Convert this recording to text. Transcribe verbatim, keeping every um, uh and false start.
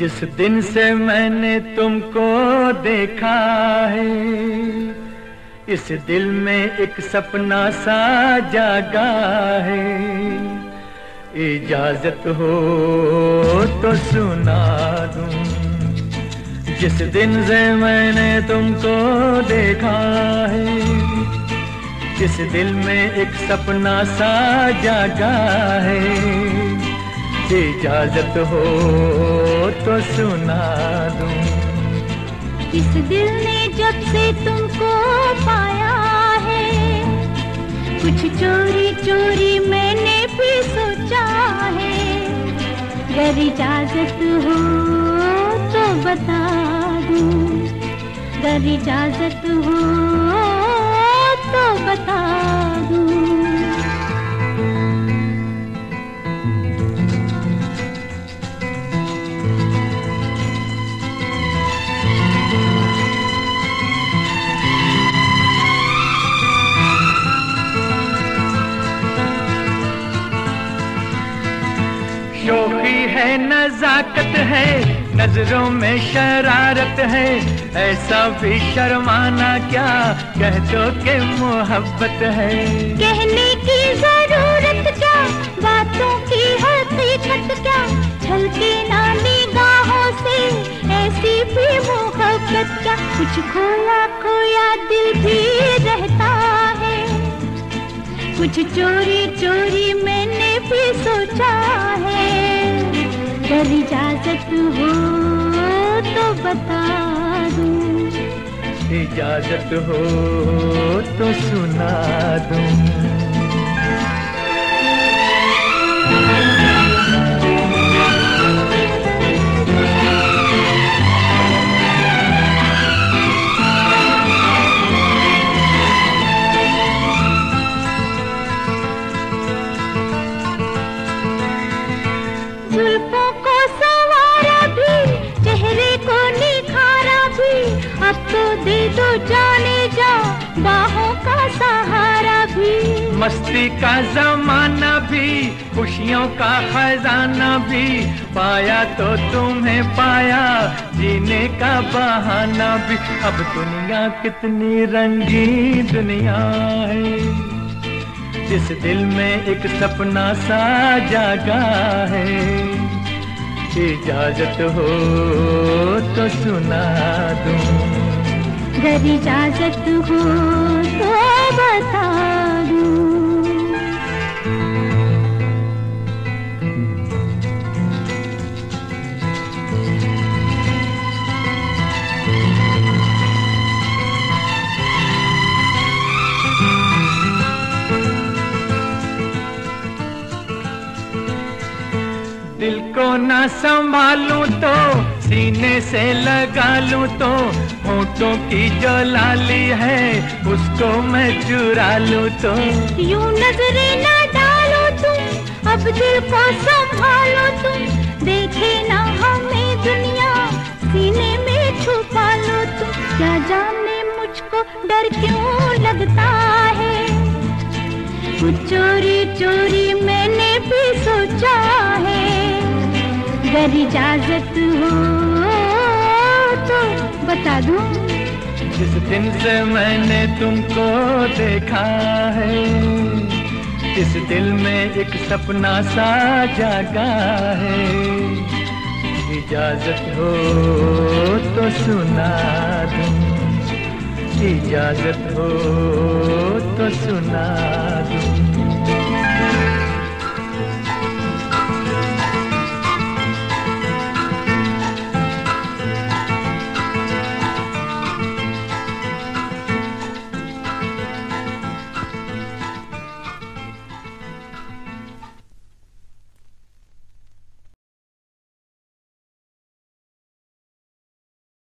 जिस दिन से मैंने तुमको देखा है, इस दिल में एक सपना सा जागा है। इजाजत हो तो सुना दूं, जिस दिन से मैंने तुमको देखा है, इस दिल में एक सपना सा जागा है। इजाजत हो तो सुना दूं। इस दिल ने जब से तुमको पाया है, कुछ चोरी चोरी मैंने भी सोचा है। अगर इजाजत हो तो बता दूं, अगर इजाजत हो तो बता दूं। शोखी है, नजाकत है, नजरों में शरारत है। ऐसा भी शर्माना क्या, कह दो के मोहब्बत है। कहने की जरूरत क्या, बातों की हकीकत क्या, छलके ना निगाहों से ऐसी भी मोहब्बत क्या। कुछ खोया खोया दिल भी रहता है, कुछ चोरी चोरी मैंने भी सोचा है। अगर इजाजत हो तो बता दूं, इजाजत हो तो सुना दूं। जुल्फों को संवारा भी, चेहरे को निखारा भी। अब तो दे दो जाने जा, बाहों का सहारा भी। मस्ती का जमाना भी, खुशियों का खजाना भी। पाया तो तुम्हें पाया, जीने का बहाना भी। अब दुनिया कितनी रंगी दुनिया है, जिस दिल में एक सपना सा जागा है। इजाजत हो तो सुना दूं, अगर इजाजत हो तो बता दूं। दिल को ना संभालूं तो सीने से लगा लूं तो, होठों की जो लाली है उसको मैं चुरा लूं तो। यूं नजरे ना डालो तुम, अब दिल को संभालो तुम। देखे ना हमें दुनिया, सीने में छुपा लो तुम। क्या जाने मुझको डर क्यों लगता है, कुछ चोरी चोरी मैंने भी सोचा है। अगर इजाजत हो तो बता दूं, जिस दिन से मैंने तुमको देखा है, इस दिल में एक सपना सा जागा है। इजाजत हो तो सुना दूं, इजाजत हो तो सुना